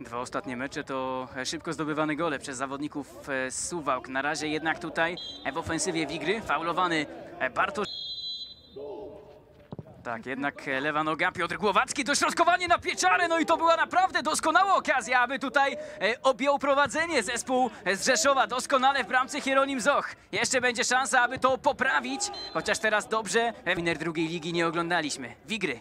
Dwa ostatnie mecze to szybko zdobywane gole przez zawodników z Suwałk. Na razie jednak tutaj w ofensywie Wigry faulowany Bartosz. Tak, jednak lewa noga, Piotr Głowacki, dośrodkowanie na Pieczarę, no i to była naprawdę doskonała okazja, aby tutaj objął prowadzenie zespół z Rzeszowa, doskonale w bramce Hieronim Zoch. Jeszcze będzie szansa, aby to poprawić, chociaż teraz dobrze winer drugiej ligi nie oglądaliśmy. Wigry.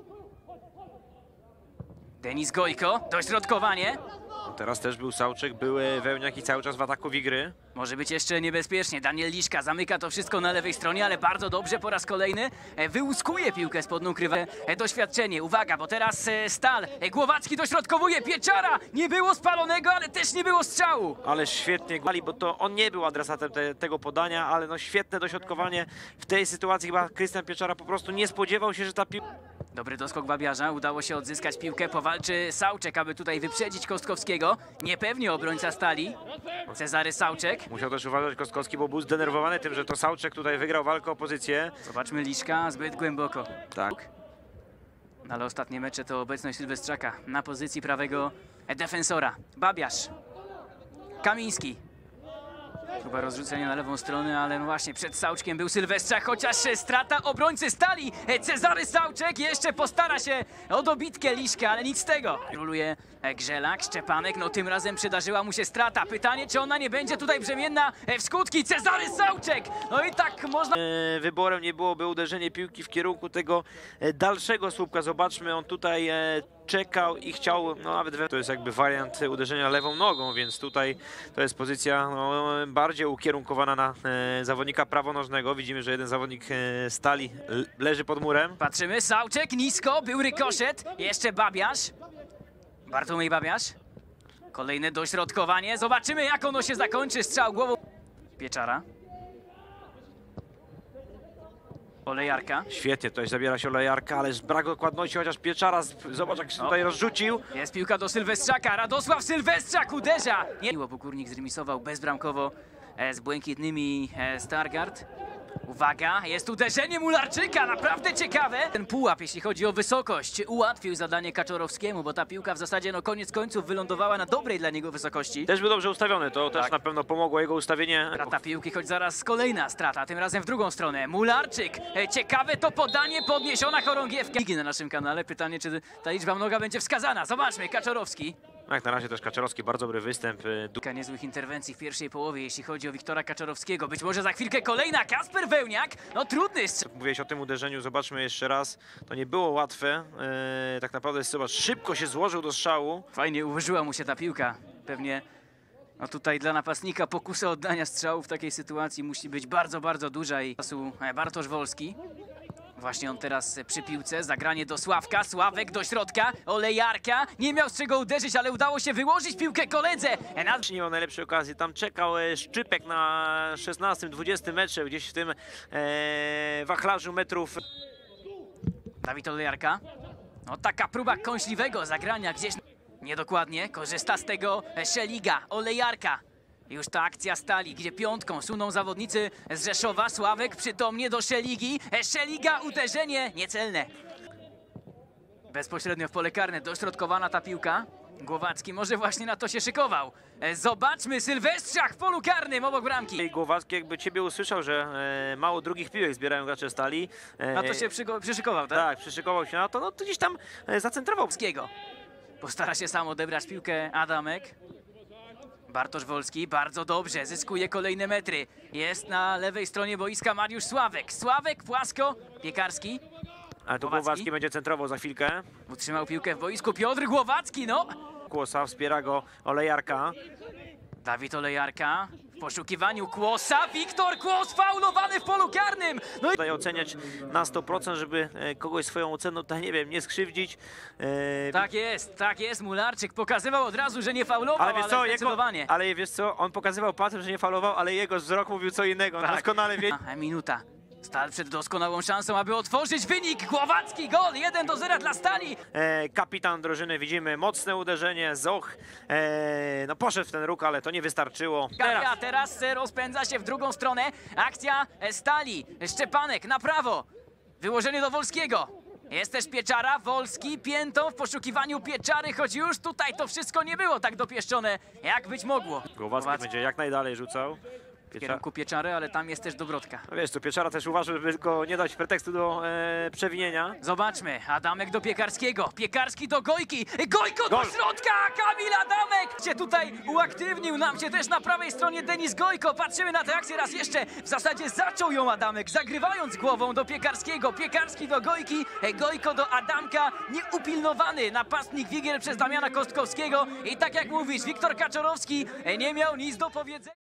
Denis Gojko, dośrodkowanie. Teraz też był Sałczyk, był Wełniak i cały czas w ataku Wigry. Może być jeszcze niebezpiecznie. Daniel Liszka zamyka to wszystko na lewej stronie, ale bardzo dobrze po raz kolejny wyłuskuje piłkę spod nóg rywala. Doświadczenie, uwaga, bo teraz Stal. Głowacki dośrodkowuje, Pieczara! Nie było spalonego, ale też nie było strzału. Ale świetnie grali, bo to on nie był adresatem tego podania, ale no świetne dośrodkowanie. W tej sytuacji chyba Krystian Pieczara po prostu nie spodziewał się, że ta piłka... Dobry doskok Babiarza, udało się odzyskać piłkę, powalczy Sałczek, aby tutaj wyprzedzić Kostkowskiego. Niepewnie obrońca Stali, Cezary Sałczek. Musiał też uważać Kostkowski, bo był zdenerwowany tym, że to Sałczek tutaj wygrał walkę o pozycję. Zobaczmy Liszka, zbyt głęboko. Tak. Ale ostatnie mecze to obecność Sylwestrzaka na pozycji prawego defensora. Babiarz, Kamiński. Próba rozrzucenia na lewą stronę, ale no właśnie przed Sałczkiem był Sylwestrzak, chociaż strata obrońcy Stali. Cezary Sałczek jeszcze postara się o dobitkę Liszka, ale nic z tego. Ruluje Grzelak, Szczepanek, no tym razem przydarzyła mu się strata. Pytanie, czy ona nie będzie tutaj brzemienna w skutki. Cezary Sałczek! No i tak można... Wyborem nie byłoby uderzenie piłki w kierunku tego dalszego słupka. Zobaczmy, on tutaj czekał i chciał, no nawet to jest jakby wariant uderzenia lewą nogą, więc tutaj to jest pozycja no, bardziej ukierunkowana na zawodnika prawonożnego. Widzimy, że jeden zawodnik Stali leży pod murem. Patrzymy, Sałczek nisko, był rykoszet, jeszcze Babiarz. Bartłomiej Babiarz. Kolejne dośrodkowanie, zobaczymy jak ono się zakończy, strzał głową. Pieczara. Olejarka. Świetnie, tutaj zabiera się Olejarka, ale brak dokładności, chociaż Pieczara, zobacz jak się tutaj rozrzucił. Jest piłka do Sylwestrzaka, Radosław Sylwestrzak uderza. Miło, bo Górnik zremisował bezbramkowo z błękitnymi Stargard. Uwaga, jest uderzenie Mularczyka, naprawdę ciekawe. Ten pułap, jeśli chodzi o wysokość, ułatwił zadanie Kaczorowskiemu, bo ta piłka w zasadzie, no koniec końców, wylądowała na dobrej dla niego wysokości. Też był dobrze ustawiony, to też na pewno pomogło jego ustawienie. Strata piłki, choć zaraz kolejna strata, tym razem w drugą stronę. Mularczyk, ciekawe to podanie, podniesiona chorągiewka. Na naszym kanale, pytanie, czy ta liczba mnoga będzie wskazana. Zobaczmy, Kaczorowski. Jak na razie też Kaczorowski, bardzo dobry występ. Kilka niezłych interwencji w pierwszej połowie, jeśli chodzi o Wiktora Kaczorowskiego. Być może za chwilkę kolejna, Kasper Wełniak. No trudny strzał. Mówiłeś o tym uderzeniu, zobaczmy jeszcze raz. To nie było łatwe. Tak naprawdę, zobacz, szybko się złożył do strzału. Fajnie ułożyła mu się ta piłka. Pewnie no tutaj dla napastnika pokusa oddania strzału w takiej sytuacji musi być bardzo, bardzo duża i czasu Bartosz Wolski. Właśnie on teraz przy piłce, zagranie do Sławka, Sławek do środka, Olejarka, nie miał z czego uderzyć, ale udało się wyłożyć piłkę koledze. Nie miał najlepszej okazji, tam czekał Szczypek na 16-20 metrze, gdzieś w tym wachlarzu metrów. Dawid Olejarka, no taka próba kąśliwego zagrania gdzieś niedokładnie, korzysta z tego Szeliga, Olejarka. Już ta akcja Stali, gdzie piątką suną zawodnicy z Rzeszowa. Sławek przytomnie do Szeligi. Szeliga, uderzenie niecelne. Bezpośrednio w pole karne dośrodkowana ta piłka. Głowacki może właśnie na to się szykował. Zobaczmy, Sylwestrzak w polu karnym obok bramki. Głowacki jakby ciebie usłyszał, że mało drugich piłek zbierają gracze Stali. Na to się przyszykował, tak? Tak, przyszykował się na to, no to gdzieś tam zacentrował. Postara się sam odebrać piłkę Adamek. Bartosz Wolski, bardzo dobrze, zyskuje kolejne metry. Jest na lewej stronie boiska Mariusz Sławek. Sławek, płasko, Piekarski. Ale to Głowacki będzie centrował za chwilkę. Utrzymał piłkę w boisku Piotr Głowacki, no. Kłosa, wspiera go Olejarka. Dawid Olejarka w poszukiwaniu Kłosa. Wiktor Kłos faulowany w polu karnym. No i... Tutaj oceniać na 100%, żeby kogoś swoją oceną, tutaj nie wiem, nie skrzywdzić. Tak jest, Mularczyk pokazywał od razu, że nie faulował, ale zdecydowanie. Ale wiesz co, on pokazywał palcem, że nie faulował, ale jego wzrok mówił co innego. Tak. Doskonale wie. Minuta. Stal przed doskonałą szansą, aby otworzyć wynik. Głowacki gol, 1-0 dla Stali. Kapitan drużyny, widzimy mocne uderzenie. Zoch no poszedł w ten róg, ale to nie wystarczyło. Teraz rozpędza się w drugą stronę. Akcja Stali. Szczepanek na prawo. Wyłożenie do Wolskiego. Jest też Pieczara, Wolski, piętą w poszukiwaniu Pieczary, choć już tutaj to wszystko nie było tak dopieszczone, jak być mogło. Głowacki będzie jak najdalej rzucał. w kierunku Pieczary, ale tam jest też Dobrodka. No wiesz, tu Pieczara też uważa, żeby tylko nie dać pretekstu do przewinienia. Zobaczmy, Adamek do Piekarskiego, Piekarski do Gojki, Gojko do Gol! środka, Kamil Adamek się tutaj uaktywnił, nam się też na prawej stronie Denis Gojko, patrzymy na tę akcję raz jeszcze, w zasadzie zaczął ją Adamek, zagrywając głową do Piekarskiego, Piekarski do Gojki, Gojko do Adamka, nieupilnowany napastnik Wigier przez Damiana Kostkowskiego i tak jak mówisz, Wiktor Kaczorowski nie miał nic do powiedzenia.